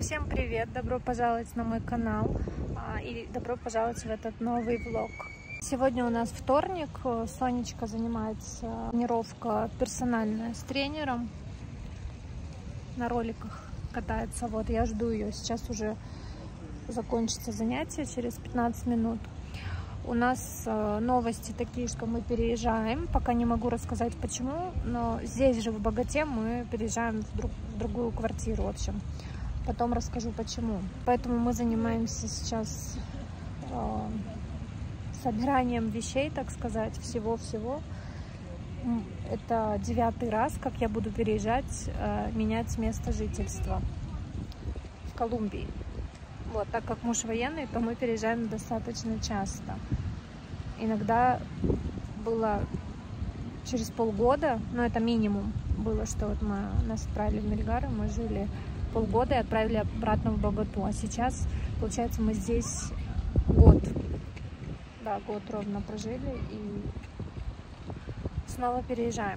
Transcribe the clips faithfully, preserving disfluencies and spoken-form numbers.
Всем привет! Добро пожаловать на мой канал и добро пожаловать в этот новый влог. Сегодня у нас вторник, Сонечка занимается тренировка персональная с тренером, на роликах катается. Вот я жду ее, сейчас уже закончится занятие через пятнадцать минут. У нас новости такие, что мы переезжаем. Пока не могу рассказать почему, но здесь же в Боготе мы переезжаем в, друг, в другую квартиру, в общем. Потом расскажу почему. Поэтому мы занимаемся сейчас э, собиранием вещей, так сказать, всего-всего. Это девятый раз, как я буду переезжать, э, менять место жительства в Колумбии. Вот, так как муж военный, то мы переезжаем достаточно часто. Иногда было через полгода, но это минимум было, что вот мы нас отправили в Мельгар, мы жили полгода и отправили обратно в Боготу. А сейчас, получается, мы здесь год. Да, год ровно прожили и снова переезжаем.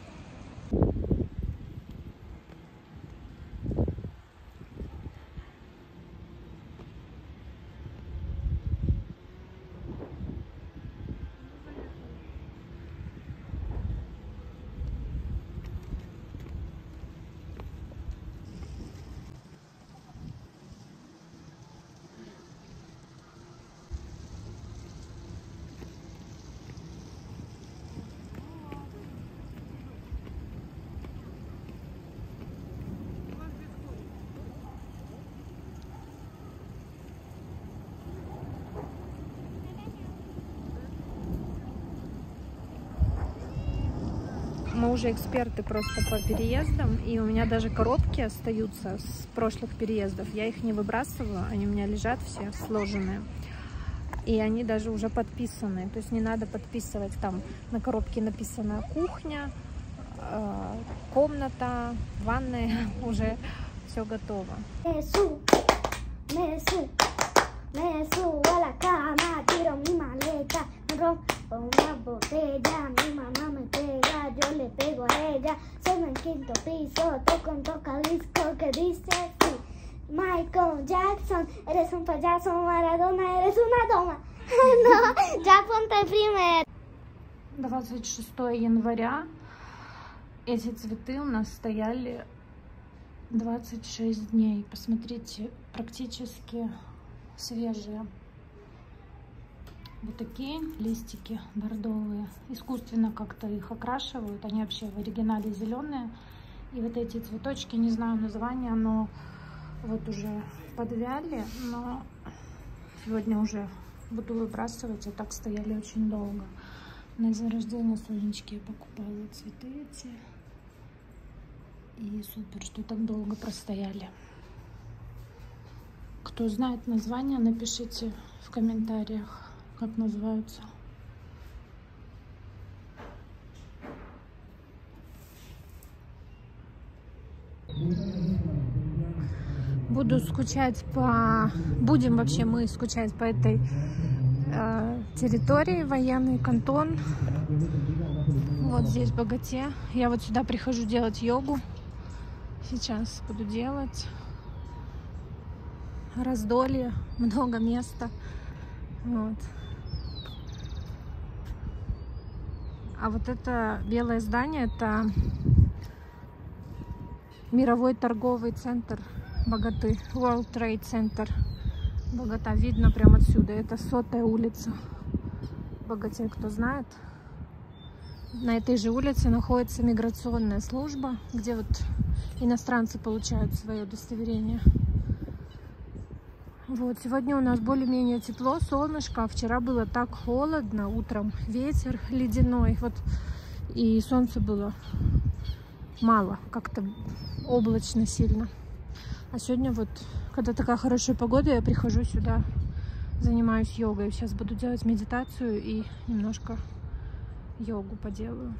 Мы уже эксперты просто по переездам, и у меня даже коробки остаются с прошлых переездов. Я их не выбрасываю, они у меня лежат все сложенные. И они даже уже подписаны. То есть не надо подписывать, там на коробке написано кухня, э, комната, ванная, уже все готово. Me subo a la cama, tiro mi maleta, me rompo una botella, mi mamá me pega, yo le pego a ella, soy en quinto piso, toco un tocadisco que dice así: Michael Jackson, eres un payaso, Maradona, eres una toma. No, ya ponte primero. двадцать шестого января. Эти цветы у нас стояли двадцать шесть дней. Посмотрите, практически свежие. Вот такие листики бордовые. Искусственно как-то их окрашивают. Они вообще в оригинале зеленые. И вот эти цветочки, не знаю названия, но вот уже подвяли. Но сегодня уже буду выбрасывать. А так стояли очень долго. На день рождения Сонечки я покупала цветы эти. И супер, что так долго простояли. Кто знает название, напишите в комментариях, как называются. Буду скучать по... Будем вообще мы скучать по этой э, территории, военный кантон. Вот здесь в Боготе. Я вот сюда прихожу делать йогу. Сейчас буду делать. Раздолье, много места. Вот. А вот это белое здание, это мировой торговый центр Боготы, World Trade Center Богота. Видно прямо отсюда. Это сотая улица в Боготе, кто знает. На этой же улице находится миграционная служба, где вот иностранцы получают свое удостоверение. Вот, сегодня у нас более-менее тепло, солнышко, а вчера было так холодно, утром ветер ледяной, вот, и солнца было мало, как-то облачно сильно. А сегодня вот, когда такая хорошая погода, я прихожу сюда, занимаюсь йогой. Сейчас буду делать медитацию и немножко йогу поделаю.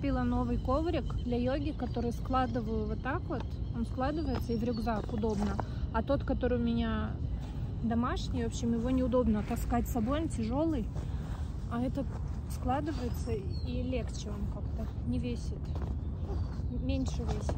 купила новый коврик для йоги, который складываю вот так вот. Он складывается и в рюкзак удобно. А тот, который у меня домашний, в общем, его неудобно таскать с собой, он тяжелый. А этот складывается и легче, он как-то не весит. Меньше весит.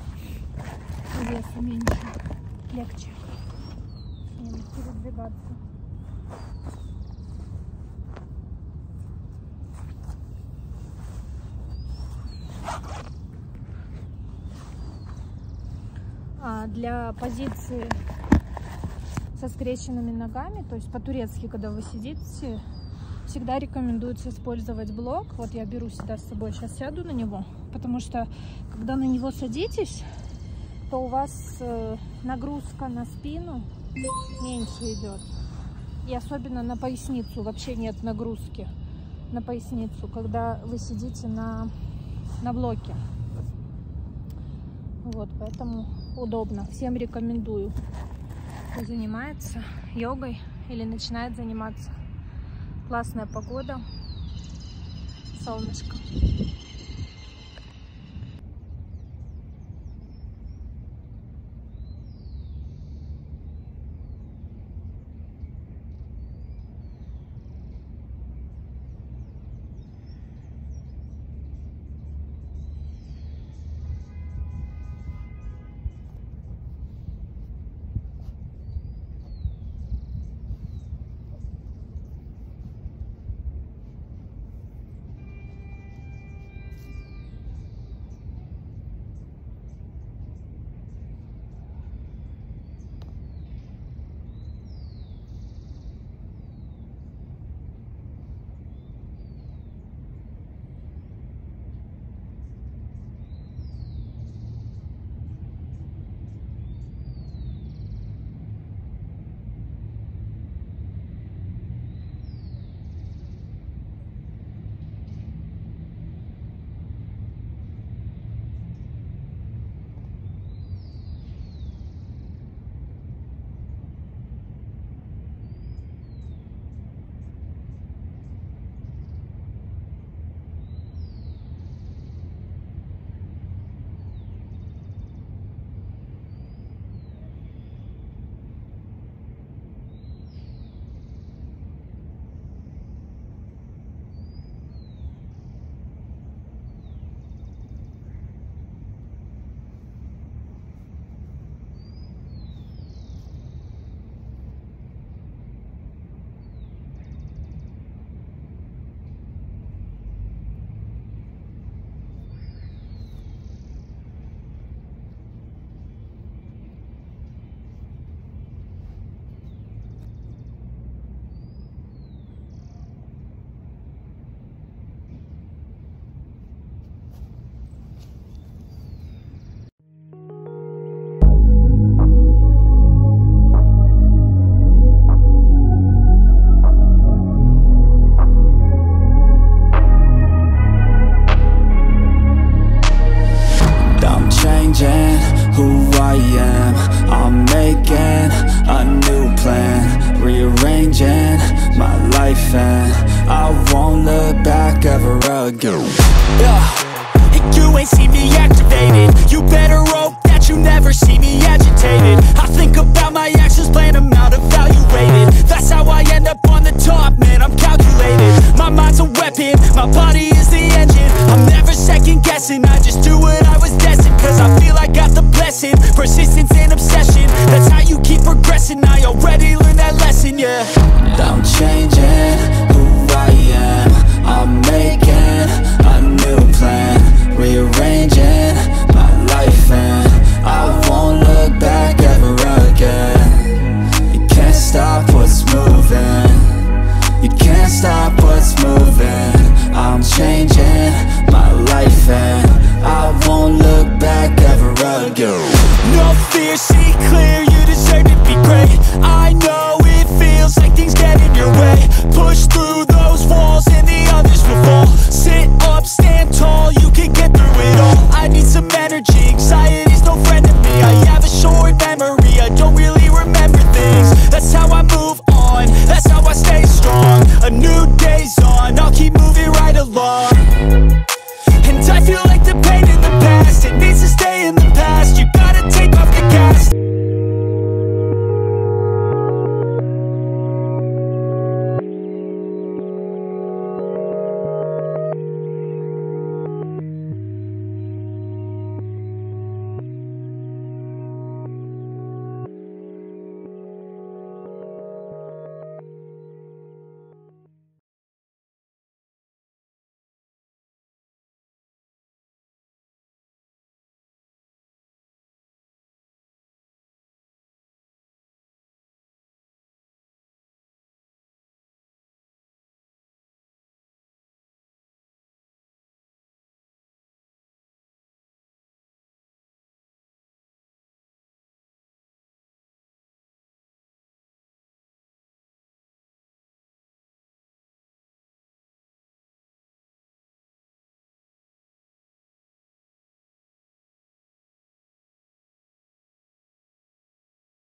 Веса меньше. Легче. Не передвигаться. А для позиции со скрещенными ногами, то есть по-турецки, когда вы сидите, всегда рекомендуется использовать блок. Вот я беру сюда с собой, сейчас сяду на него, потому что когда на него садитесь, то у вас нагрузка на спину меньше идет. И особенно на поясницу вообще нет нагрузки на поясницу, когда вы сидите на, на блоке. Вот, поэтому удобно. Всем рекомендую, кто занимается йогой или начинает заниматься. Классная погода, солнышко. go. Yeah, and you ain't see me activated. You better hope that you never see me agitated. I think about my actions, plan them out, evaluated. That's how I end up on the top, man, I'm calculated. My mind's a weapon, my body is the engine. I'm never second guessing, I just do what I was destined. Cause I feel I got the blessing, persistence and obsession. That's how you keep progressing, I already learned that lesson, yeah. I'm changing who I am, I'm making a new plan, rearranging my life and I won't look back ever again. You can't stop what's moving, you can't stop what's moving. I'm changing my life and I won't look back ever again. No fear, seek